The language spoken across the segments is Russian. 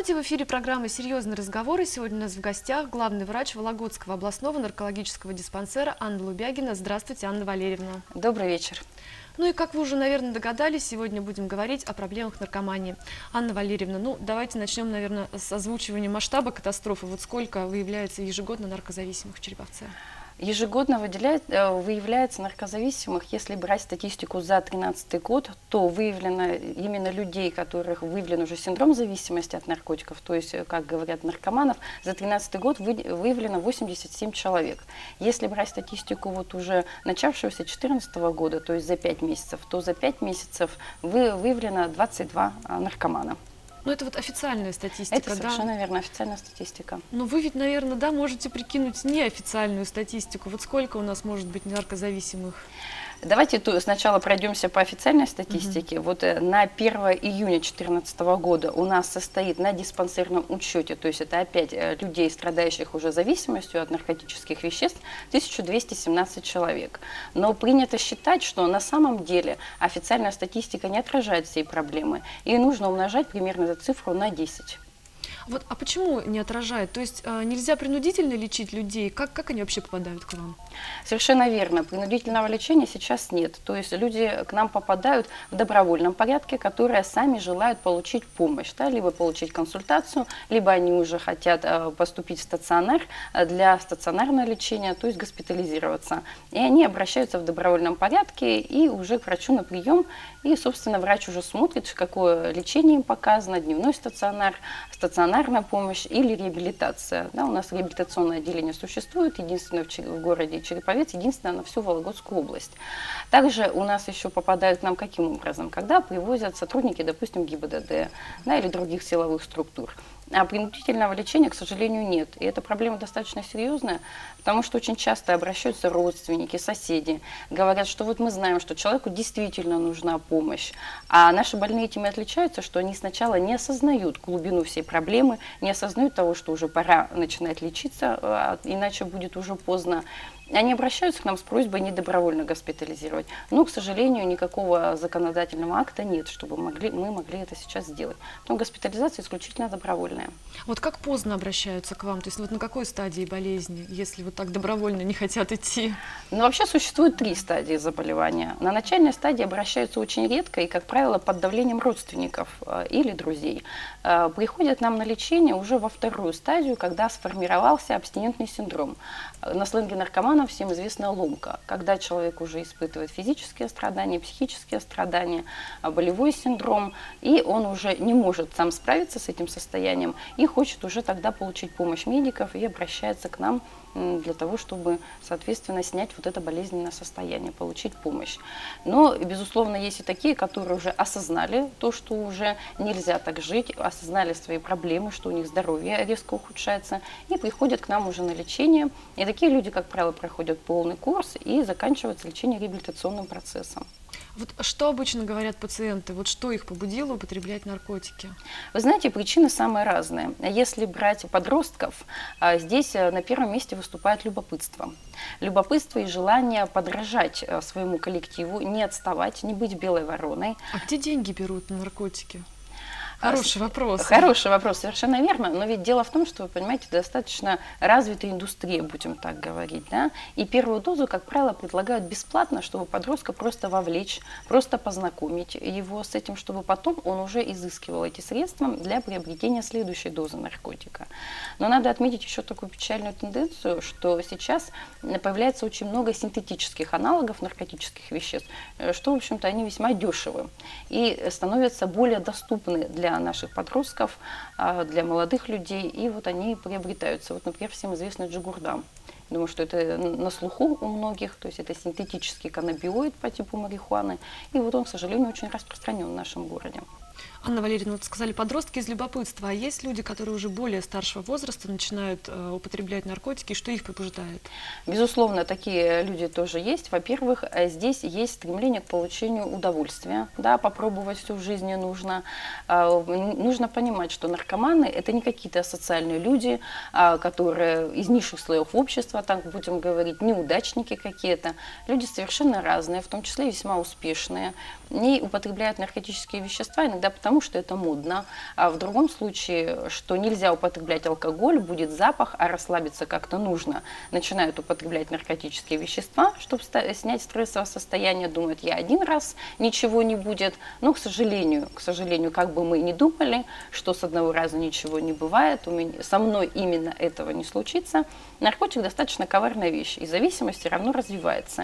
Здравствуйте, в эфире программы «Серьезные разговоры». Сегодня у нас в гостях главный врач Вологодского областного наркологического диспансера Анна Лубягина. Здравствуйте, Анна Валерьевна. Добрый вечер. Ну и как вы уже, наверное, догадались, сегодня будем говорить о проблемах наркомании. Анна Валерьевна, ну давайте начнем, наверное, с озвучивания масштаба катастрофы. Вот сколько выявляется ежегодно наркозависимых в Череповце? Ежегодно выявляется наркозависимых, если брать статистику за 2013 год, то выявлено именно людей, которых выявлен уже синдром зависимости от наркотиков, то есть, как говорят, наркоманов, за 2013 год выявлено 87 человек. Если брать статистику вот уже начавшегося 2014 года, то есть за 5 месяцев, то за 5 месяцев выявлено 22 наркомана. Ну, это вот официальная статистика, это совершенно верно, официальная статистика. Но вы ведь, наверное, да, можете прикинуть неофициальную статистику. Вот сколько у нас может быть наркозависимых? Давайте сначала пройдемся по официальной статистике. Вот на 1 июня 2014 года у нас состоит на диспансерном учете, то есть это опять людей, страдающих уже зависимостью от наркотических веществ, 1217 человек. Но принято считать, что на самом деле официальная статистика не отражает всей проблемы, и нужно умножать примерно эту цифру на 10. Вот, а почему не отражает? То есть нельзя принудительно лечить людей? Как они вообще попадают к вам? Совершенно верно. Принудительного лечения сейчас нет. То есть люди к нам попадают в добровольном порядке, которые сами желают получить помощь, да, либо получить консультацию, либо они уже хотят поступить в стационар для стационарного лечения, то есть госпитализироваться. И они обращаются в добровольном порядке и уже к врачу на прием. И, собственно, врач уже смотрит, какое лечение им показано, дневной стационар, стационарная помощь или реабилитация. Да, у нас реабилитационное отделение существует, единственное в городе Череповец, единственное на всю Вологодскую область. Также у нас еще попадают к нам каким образом? Когда привозят сотрудники, допустим, ГИБДД, да, или других силовых структур. А принудительного лечения, к сожалению, нет. И эта проблема достаточно серьезная, потому что очень часто обращаются родственники, соседи, говорят, что вот мы знаем, что человеку действительно нужна помощь. А наши больные этим и отличаются, что они сначала не осознают глубину всей проблемы, не осознают того, что уже пора начинать лечиться, иначе будет уже поздно. Они обращаются к нам с просьбой не добровольно госпитализировать. Но, к сожалению, никакого законодательного акта нет, чтобы мы могли это сейчас сделать. Поэтому госпитализация исключительно добровольная. Вот как поздно обращаются к вам? То есть вот на какой стадии болезни, если вот так добровольно не хотят идти? Ну, вообще существует 3 стадии заболевания. На начальной стадии обращаются очень редко и, как правило, под давлением родственников или друзей. Приходят нам на лечение уже во 2-ю стадию, когда сформировался абстинентный синдром. На сленге наркоманов всем известна ломка, когда человек уже испытывает физические страдания, психические страдания, болевой синдром, и он уже не может сам справиться с этим состоянием и хочет уже тогда получить помощь медиков и обращается к нам для того, чтобы, соответственно, снять вот это болезненное состояние, получить помощь. Но, безусловно, есть и такие, которые уже осознали то, что уже нельзя так жить, осознали свои проблемы, что у них здоровье резко ухудшается, и приходят к нам уже на лечение. И такие люди, как правило, проходят полный курс и заканчивается лечение реабилитационным процессом. Вот что обычно говорят пациенты? Вот что их побудило употреблять наркотики? Вы знаете, причины самые разные. Если брать подростков, здесь на первом месте выступает любопытство. Любопытство и желание подражать своему коллективу, не отставать, не быть белой вороной. А где деньги берут на наркотики? Хороший вопрос. Хороший вопрос, совершенно верно. Но ведь дело в том, что, вы понимаете, достаточно развитая индустрия, будем так говорить. Да? И первую дозу, как правило, предлагают бесплатно, чтобы подростка просто вовлечь, просто познакомить его с этим, чтобы потом он уже изыскивал эти средства для приобретения следующей дозы наркотика. Но надо отметить еще такую печальную тенденцию, что сейчас появляется очень много синтетических аналогов наркотических веществ, что, в общем-то, они весьма дешевы и становятся более доступны для наших подростков, для молодых людей, и вот они приобретаются. Вот, например, всем известный джигурда. Думаю, что это на слуху у многих, то есть это синтетический каннабиоид по типу марихуаны, и вот он, к сожалению, очень распространен в нашем городе. Анна Валерьевна, вот сказали подростки из любопытства, а есть люди, которые уже более старшего возраста начинают употреблять наркотики, что их побуждает? Безусловно, такие люди тоже есть. Во-первых, здесь есть стремление к получению удовольствия, да, попробовать всю жизнь не нужно. Нужно понимать, что наркоманы – это не какие-то асоциальные люди, которые из низших слоев общества, так будем говорить, неудачники какие-то. Люди совершенно разные, в том числе весьма успешные, и употребляют наркотические вещества, иногда потому потому что это модно, а в другом случае, что нельзя употреблять алкоголь, будет запах, а расслабиться как-то нужно. Начинают употреблять наркотические вещества, чтобы снять стрессовое состояние, думают, я один раз, ничего не будет. Но, к сожалению, как бы мы ни думали, что с одного раза ничего не бывает, со мной именно этого не случится. Наркотик достаточно коварная вещь, и зависимость все равно развивается.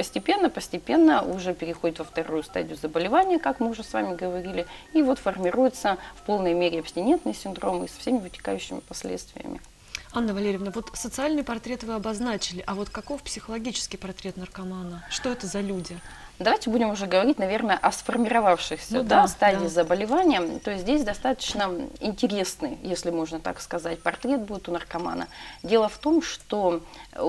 Постепенно уже переходит во вторую стадию заболевания, как мы уже с вами говорили, и вот формируется в полной мере абстинентный синдром и со всеми вытекающими последствиями. Анна Валерьевна, вот социальный портрет вы обозначили, а вот каков психологический портрет наркомана? Что это за люди? Давайте будем уже говорить, наверное, о сформировавшихся стадии заболевания. То есть здесь достаточно интересный, если можно так сказать, портрет будет у наркомана. Дело в том, что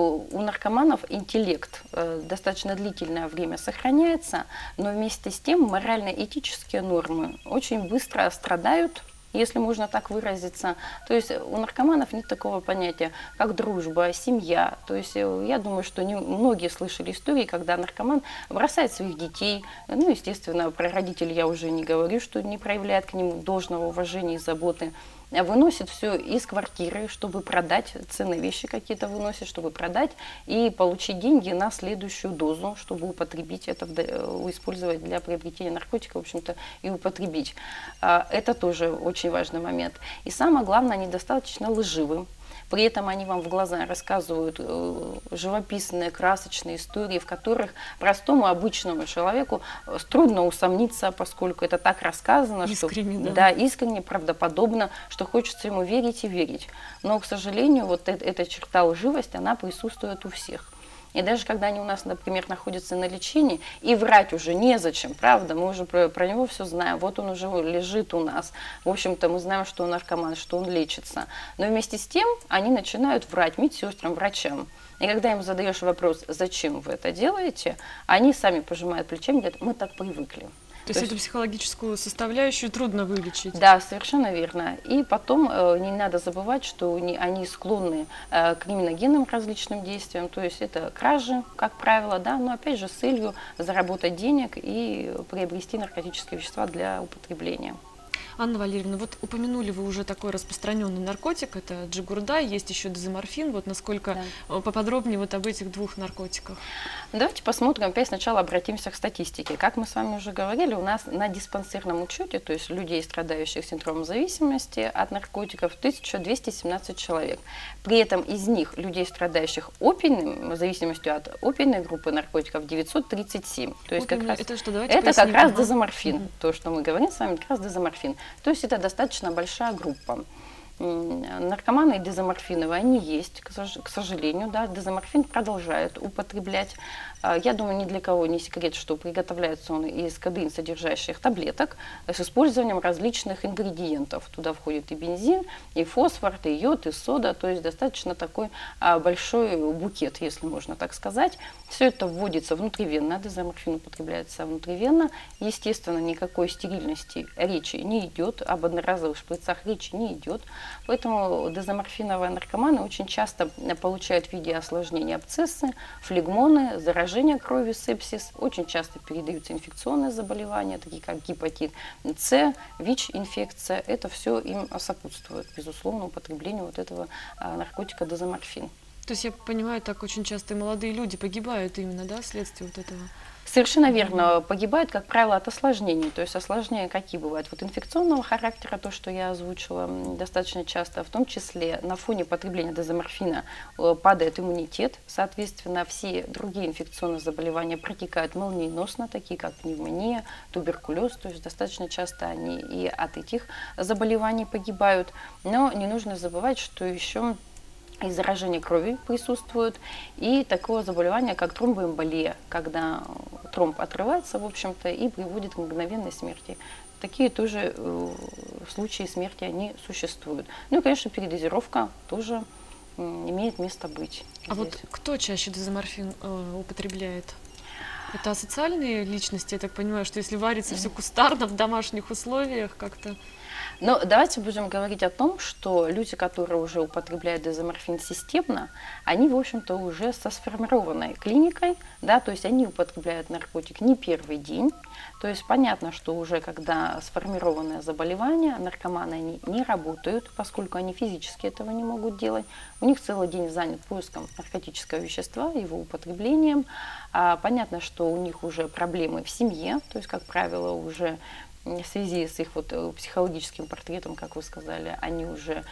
у наркоманов интеллект достаточно длительное время сохраняется, но вместе с тем морально-этические нормы очень быстро страдают, если можно так выразиться. То есть у наркоманов нет такого понятия, как дружба, семья. То есть я думаю, что многие слышали истории, когда наркоман бросает своих детей. Ну, естественно, про родителей я уже не говорю, что не проявляет к ним должного уважения и заботы. Выносит все из квартиры, чтобы продать, ценные вещи какие-то выносит, чтобы продать и получить деньги на следующую дозу, чтобы употребить это, использовать для приобретения наркотика, в общем-то, и употребить. Это тоже очень важный момент. И самое главное, они достаточно лживы. При этом они вам в глаза рассказывают живописные, красочные истории, в которых простому, обычному человеку трудно усомниться, поскольку это так рассказано, искренне, что искренне, правдоподобно, что хочется ему верить и верить. Но, к сожалению, вот эта черта лживости, она присутствует у всех. И даже когда они у нас, например, находятся на лечении, и врать уже незачем, правда, мы уже про него все знаем, вот он уже лежит у нас, в общем-то мы знаем, что он наркоман, что он лечится. Но вместе с тем они начинают врать медсестрам, врачам. И когда им задаешь вопрос, зачем вы это делаете, они сами пожимают плечами и говорят, мы так привыкли. То есть эту психологическую составляющую трудно вылечить. Да, совершенно верно. И потом не надо забывать, что они склонны к криминогенным различным действиям, то есть это кражи, как правило, да, но опять же с целью заработать денег и приобрести наркотические вещества для употребления. Анна Валерьевна, вот упомянули вы уже такой распространенный наркотик, это джигурда, есть еще дезоморфин, вот насколько поподробнее вот об этих двух наркотиках? Давайте посмотрим, опять сначала обратимся к статистике. Как мы с вами уже говорили, у нас на диспансерном учете, то есть людей, страдающих синдромом зависимости от наркотиков, 1217 человек. При этом из них людей, страдающих опийным, зависимостью от опийной группы наркотиков, 937. То есть как раз, это что, это как раз дезоморфин, то, что мы говорим с вами, как раз дезоморфин. То есть это достаточно большая группа. Наркоманы дезоморфиновые, они есть, к сожалению, да, дезоморфин продолжают употреблять. Я думаю, ни для кого не секрет, что приготовляется он из кадеин, содержащих таблеток, с использованием различных ингредиентов. Туда входит и бензин, и фосфор, и йод, и сода, то есть достаточно такой большой букет, если можно так сказать. Все это вводится внутривенно, дезоморфин употребляется внутривенно. Естественно, никакой стерильности речи не идет, об одноразовых шприцах речи не идет. Поэтому дезоморфиновые наркоманы очень часто получают в виде осложнений абсцессы, флегмоны, заражение крови, сепсис. Очень часто передаются инфекционные заболевания, такие как гепатит С, ВИЧ-инфекция. Это все им сопутствует, безусловно, употреблению вот этого наркотика дезоморфин. То есть я понимаю, так очень часто и молодые люди погибают именно, да, вследствие вот этого? Совершенно верно. Погибают, как правило, от осложнений. То есть осложнения какие бывают? Вот инфекционного характера, то, что я озвучила достаточно часто, в том числе на фоне потребления дезоморфина падает иммунитет. Соответственно, все другие инфекционные заболевания протекают молниеносно, такие как пневмония, туберкулез. То есть достаточно часто они и от этих заболеваний погибают. Но не нужно забывать, что еще и заражение крови присутствует, и такое заболевание, как тромбоэмболия, когда тромб отрывается, в общем-то, и приводит к мгновенной смерти. Такие тоже случаи смерти, они существуют. Ну и, конечно, передозировка тоже имеет место быть. А вот кто чаще дезоморфин употребляет? Это асоциальные личности, я так понимаю, что если варится все кустарно в домашних условиях как-то? Но давайте будем говорить о том, что люди, которые уже употребляют дезоморфин системно, они, в общем-то, уже со сформированной клиникой, да, то есть они употребляют наркотик не первый день. То есть понятно, что уже когда сформированное заболевание, наркоманы они не работают, поскольку они физически этого не могут делать. У них целый день занят поиском наркотического вещества, его употреблением. Понятно, что у них уже проблемы в семье, то есть, как правило, уже в связи с их вот психологическим портретом, как вы сказали, они уже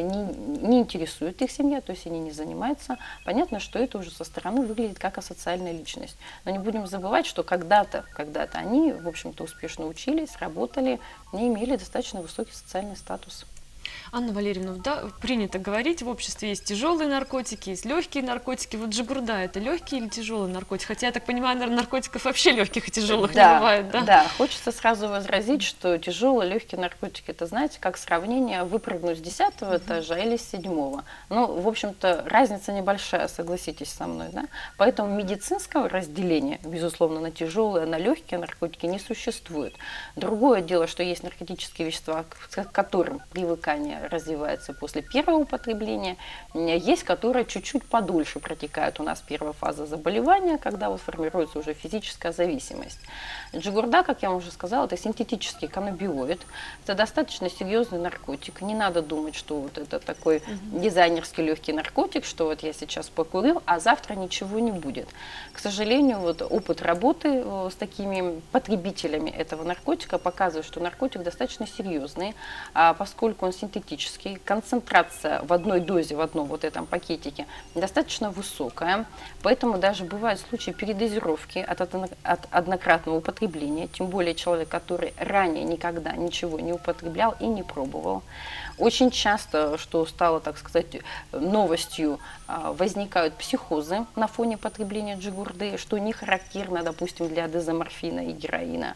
не интересуют их семья, то есть они не занимаются. Понятно, что это уже со стороны выглядит как асоциальная личность. Но не будем забывать, что когда-то они, в общем-то, успешно учились, работали и имели достаточно высокий социальный статус. Анна Валерьевна, да, принято говорить, в обществе есть тяжелые наркотики, есть легкие наркотики. Вот джигурда – это легкий или тяжелый наркотик? Хотя, я так понимаю, наверное, наркотиков вообще легких и тяжелых не бывает, да? Да, хочется сразу возразить, что тяжелые, легкие наркотики – это, знаете, как сравнение выпрыгнуть с 10-го этажа или с 7-го. Ну, в общем-то, разница небольшая, согласитесь со мной, да? Поэтому медицинского разделения, безусловно, на тяжелые, на легкие наркотики не существует. Другое дело, что есть наркотические вещества, к которым привыкание развивается после первого употребления, есть, которые чуть-чуть подольше протекают. У нас первая фаза заболевания, когда вот формируется уже физическая зависимость. Джигурда, как я вам уже сказала, это синтетический каннабиоид. Это достаточно серьезный наркотик. Не надо думать, что вот это такой дизайнерский легкий наркотик, что вот я сейчас покурил, а завтра ничего не будет. К сожалению, вот опыт работы с такими потребителями этого наркотика показывает, что наркотик достаточно серьезный, поскольку он синтетический, концентрация в одной дозе, в одном вот этом пакетике достаточно высокая, поэтому даже бывают случаи передозировки от однократного употребления, тем более человек, который ранее никогда ничего не употреблял и не пробовал. Очень часто, что стало, так сказать, новостью, возникают психозы на фоне потребления джигурды, что не характерно, допустим, для дезоморфина и героина.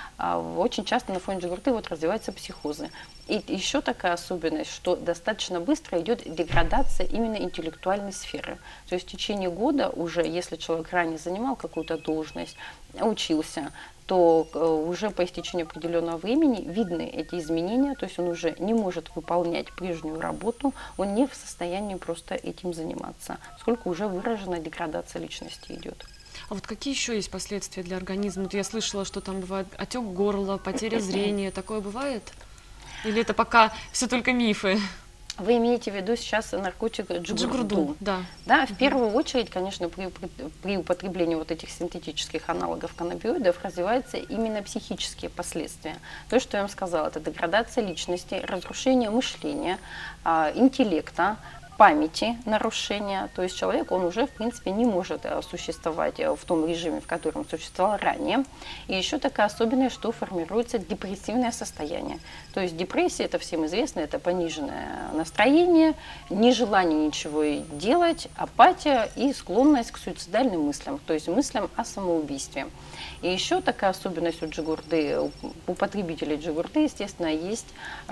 Очень часто на фоне джигурды вот развиваются психозы. И еще такая особенность, что достаточно быстро идет деградация именно интеллектуальной сферы. То есть в течение года уже, если человек ранее занимал какую-то должность, учился, то уже по истечению определенного времени видны эти изменения, то есть он уже не может выполнять прежнюю работу, он не в состоянии просто этим заниматься, поскольку уже выраженная деградация личности идет. А вот какие еще есть последствия для организма? Вот я слышала, что там бывает отек горла, потеря зрения. Такое бывает? Или это пока все только мифы? Вы имеете в виду сейчас наркотик джигурду? Да. Да, в первую очередь, конечно, при употреблении вот этих синтетических аналогов каннабиоидов развиваются именно психические последствия. То, что я вам сказала, это деградация личности, разрушение мышления, интеллекта, памяти нарушения, то есть человек, он уже, в принципе, не может существовать в том режиме, в котором существовал ранее. И еще такая особенность, что формируется депрессивное состояние. То есть депрессия, это всем известно, это пониженное настроение, нежелание ничего делать, апатия и склонность к суицидальным мыслям, то есть мыслям о самоубийстве. И еще такая особенность у джигурды, у потребителей джигурды, естественно, есть,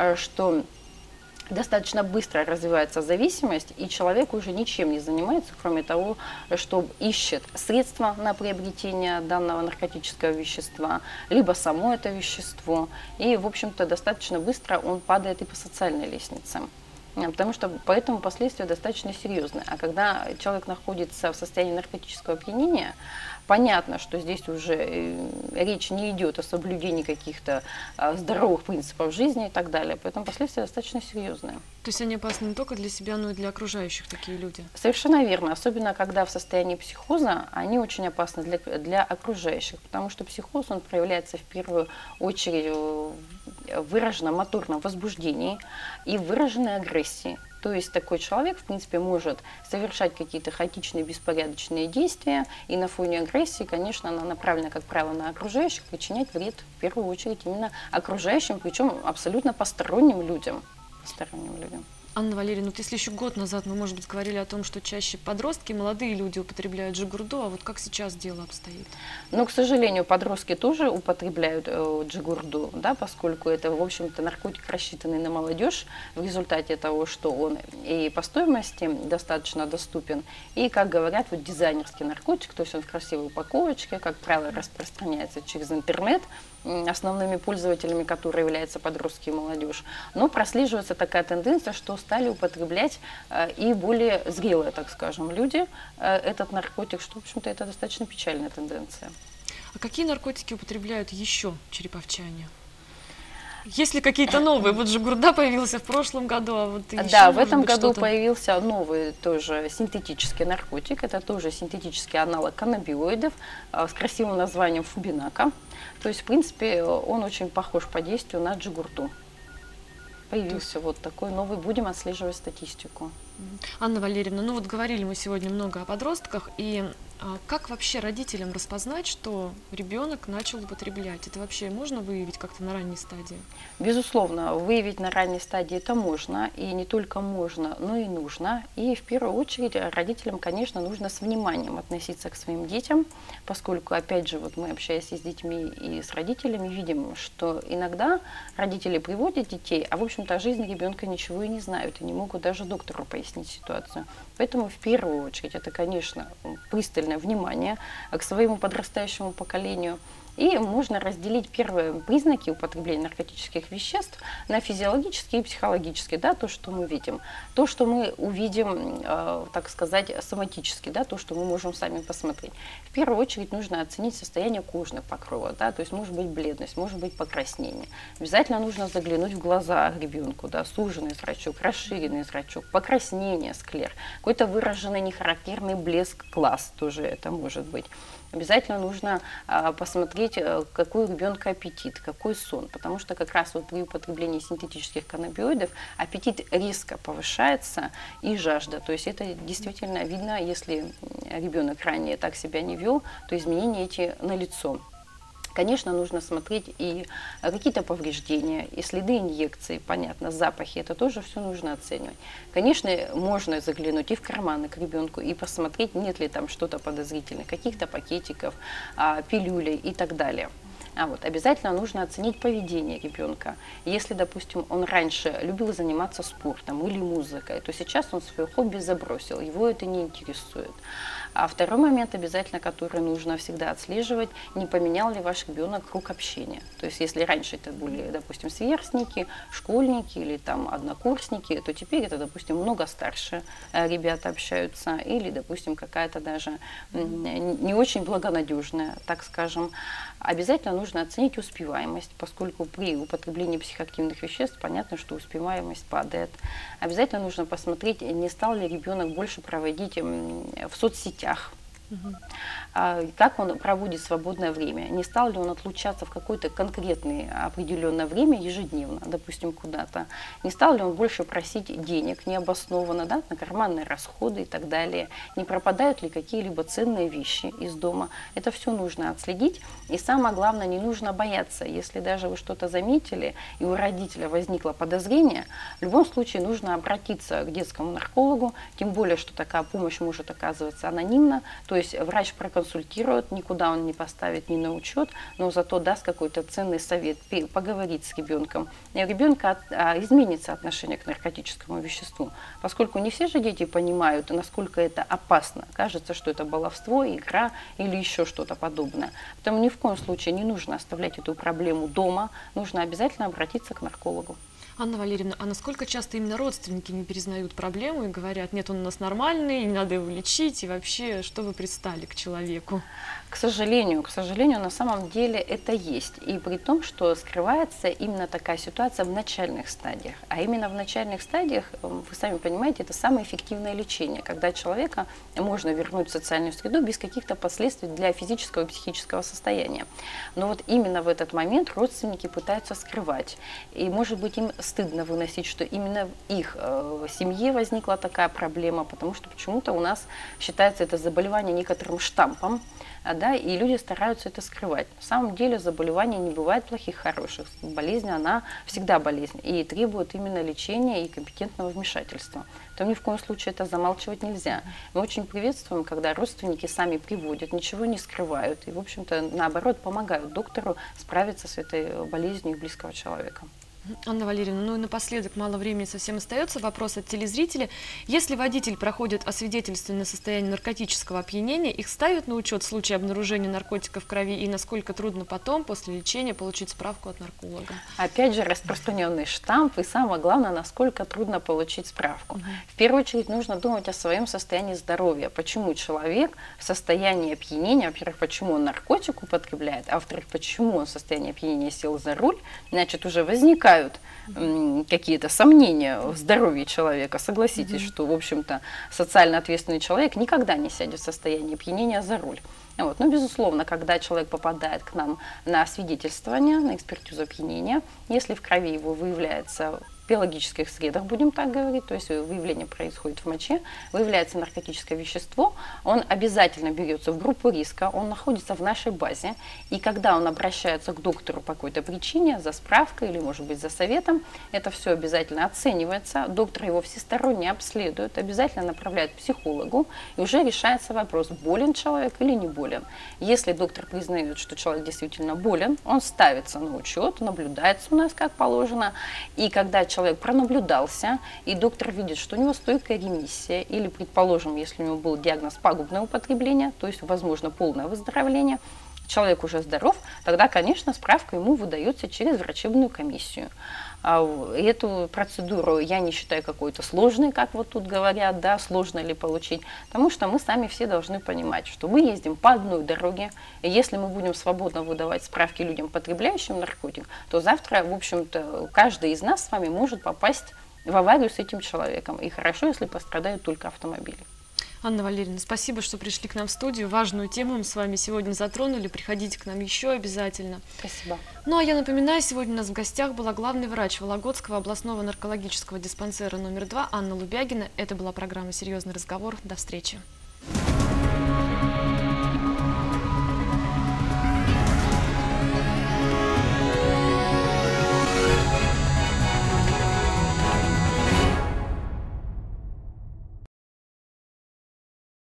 что достаточно быстро развивается зависимость, и человек уже ничем не занимается, кроме того, что ищет средства на приобретение данного наркотического вещества, либо само это вещество, и, в общем-то, достаточно быстро он падает и по социальной лестнице. Потому что поэтому последствия достаточно серьезные. А когда человек находится в состоянии наркотического опьянения, понятно, что здесь уже речь не идет о соблюдении каких-то здоровых принципов жизни и так далее. Поэтому последствия достаточно серьезные. То есть они опасны не только для себя, но и для окружающих, такие люди? Совершенно верно. Особенно, когда в состоянии психоза, они очень опасны для окружающих. Потому что психоз, он проявляется в первую очередь в выраженном моторном возбуждении и выраженной агрессии. То есть такой человек, в принципе, может совершать какие-то хаотичные, беспорядочные действия, и на фоне агрессии, конечно, она направлена, как правило, на окружающих, причинять вред, в первую очередь, именно окружающим, причем абсолютно посторонним людям. Анна Валерьевна, вот если еще год назад мы, может быть, говорили о том, что чаще подростки, молодые люди употребляют джигурду, а вот как сейчас дело обстоит? Ну, к сожалению, подростки тоже употребляют джигурду, да, поскольку это, в общем-то, наркотик, рассчитанный на молодежь, в результате того, что он и по стоимости достаточно доступен, и, как говорят, вот дизайнерский наркотик, то есть он в красивой упаковочке, как правило, распространяется через интернет, основными пользователями, которые являются подростки и молодежь. Но прослеживается такая тенденция, что стали употреблять и более зрелые, так скажем, люди этот наркотик, что, в общем-то, это достаточно печальная тенденция. А какие наркотики употребляют еще череповчане? Есть ли какие-то новые? Вот Жигурда появился в прошлом году, а вот еще, Да, в может этом быть, году что-то? появился новый тоже синтетический наркотик. Это тоже синтетический аналог каннабиоидов с красивым названием фубинака. То есть, в принципе, он очень похож по действию на джигурду. Появился вот такой новый. Будем отслеживать статистику. Анна Валерьевна, ну вот говорили мы сегодня много о подростках, и как вообще родителям распознать, что ребенок начал употреблять? Это вообще можно выявить как-то на ранней стадии? Безусловно, выявить на ранней стадии это можно, и не только можно, но и нужно. И в первую очередь родителям, конечно, нужно с вниманием относиться к своим детям, поскольку, опять же, вот мы, общаясь и с детьми, и с родителями, видим, что иногда родители приводят детей, а, в общем-то, о жизни ребенка ничего и не знают, и не могут даже доктору пояснить ситуацию. Поэтому, в первую очередь, это, конечно, пристальное внимание к своему подрастающему поколению. И можно разделить первые признаки употребления наркотических веществ на физиологические и психологические, да, то, что мы видим. То, что мы увидим, так сказать, соматически, да, то, что мы можем сами посмотреть. В первую очередь нужно оценить состояние кожных покровов, да, то есть может быть бледность, может быть покраснение. Обязательно нужно заглянуть в глаза ребенку, да, суженный зрачок, расширенный зрачок, покраснение, склер, какой-то выраженный нехарактерный блеск глаз, тоже это может быть. Обязательно нужно посмотреть, какой у ребенка аппетит, какой сон, потому что как раз вот при употреблении синтетических каннабиоидов аппетит резко повышается и жажда. То есть это действительно видно, если ребенок ранее так себя не вел, то изменения эти налицо. Конечно, нужно смотреть и какие-то повреждения, и следы инъекций, понятно, запахи, это тоже все нужно оценивать. Конечно, можно заглянуть и в карманы к ребенку, и посмотреть, нет ли там что-то подозрительное, каких-то пакетиков, пилюлей и так далее. Обязательно нужно оценить поведение ребенка. Если, допустим, он раньше любил заниматься спортом или музыкой, то сейчас он свое хобби забросил, его это не интересует. А второй момент обязательно, который нужно всегда отслеживать, не поменял ли ваш ребенок круг общения. То есть если раньше это были, допустим, сверстники, школьники или там однокурсники, то теперь это, допустим, много старше ребята общаются или, допустим, какая-то даже не очень благонадежная, так скажем. Обязательно нужно оценить успеваемость, поскольку при употреблении психоактивных веществ понятно, что успеваемость падает. Обязательно нужно посмотреть, не стал ли ребенок больше проводить в соцсетях. Как он проводит свободное время, не стал ли он отлучаться в какое-то конкретное определенное время ежедневно, допустим, куда-то, не стал ли он больше просить денег необоснованно, да, на карманные расходы и так далее, не пропадают ли какие-либо ценные вещи из дома. Это все нужно отследить, и самое главное, не нужно бояться, если даже вы что-то заметили, и у родителя возникло подозрение, в любом случае нужно обратиться к детскому наркологу, тем более, что такая помощь может оказываться анонимно, то есть врач проконсультирует, никуда он не поставит ни на учет, но зато даст какой-то ценный совет, поговорить с ребенком. И у ребенка изменится отношение к наркотическому веществу, поскольку не все же дети понимают, насколько это опасно. Кажется, что это баловство, игра или еще что-то подобное. Поэтому ни в коем случае не нужно оставлять эту проблему дома, нужно обязательно обратиться к наркологу. Анна Валерьевна, а насколько часто именно родственники не признают проблему и говорят, нет, он у нас нормальный, не надо его лечить, и вообще, что вы пристали к человеку? К сожалению, на самом деле это есть. И при том, что скрывается именно такая ситуация в начальных стадиях. А именно в начальных стадиях, вы сами понимаете, это самое эффективное лечение, когда человека можно вернуть в социальную среду без каких-то последствий для физического и психического состояния. Но вот именно в этот момент родственники пытаются скрывать. И, может быть, им стыдно выносить, что именно в их семье возникла такая проблема, потому что почему-то у нас считается это заболевание некоторым штампом, да, и люди стараются это скрывать. На самом деле заболевание не бывает плохих, хороших. Болезнь, она всегда болезнь и требует именно лечения и компетентного вмешательства. То ни в коем случае это замалчивать нельзя. Мы очень приветствуем, когда родственники сами приводят, ничего не скрывают и, в общем-то, наоборот, помогают доктору справиться с этой болезнью их близкого человека. Анна Валерьевна, ну и напоследок, мало времени совсем остается, вопрос от телезрителя. Если водитель проходит освидетельствованное состояние наркотического опьянения, их ставят на учет в случае обнаружения наркотиков в крови, и насколько трудно потом, после лечения, получить справку от нарколога? Опять же, распространенный штамп, и самое главное, насколько трудно получить справку. В первую очередь нужно думать о своем состоянии здоровья. Почему человек в состоянии опьянения, во-первых, почему он наркотик употребляет, а во-вторых, почему он в состоянии опьянения сел за руль, значит, уже возникают какие-то сомнения в здоровье человека. Согласитесь, что, в общем-то, социально ответственный человек никогда не сядет в состоянии опьянения за руль. Вот. Но, безусловно, когда человек попадает к нам на освидетельствование, на экспертизу опьянения, если в крови его выявляется в биологических средах, будем так говорить, то есть выявление происходит в моче, выявляется наркотическое вещество, он обязательно берется в группу риска, он находится в нашей базе, и когда он обращается к доктору по какой-то причине, за справкой или, может быть, за советом, это все обязательно оценивается, доктор его всесторонне обследует, обязательно направляет к психологу, и уже решается вопрос, болен человек или не болен. Если доктор признает, что человек действительно болен, он ставится на учет, наблюдается у нас как положено, и когда человек пронаблюдался, и доктор видит, что у него стойкая ремиссия, или, предположим, если у него был диагноз пагубное употребление, то есть, возможно, полное выздоровление, человек уже здоров, тогда, конечно, справка ему выдается через врачебную комиссию. Эту процедуру я не считаю какой-то сложной, как вот тут говорят, да, сложно ли получить, потому что мы сами все должны понимать, что мы ездим по одной дороге, и если мы будем свободно выдавать справки людям, потребляющим наркотик, то завтра, в общем-то, каждый из нас с вами может попасть в аварию с этим человеком, и хорошо, если пострадают только автомобили. Анна Валерьевна, спасибо, что пришли к нам в студию. Важную тему мы с вами сегодня затронули. Приходите к нам еще обязательно. Спасибо. Ну а я напоминаю, сегодня у нас в гостях была главный врач Вологодского областного наркологического диспансера номер 2 Анна Лубягина. Это была программа «Серьезный разговор». До встречи.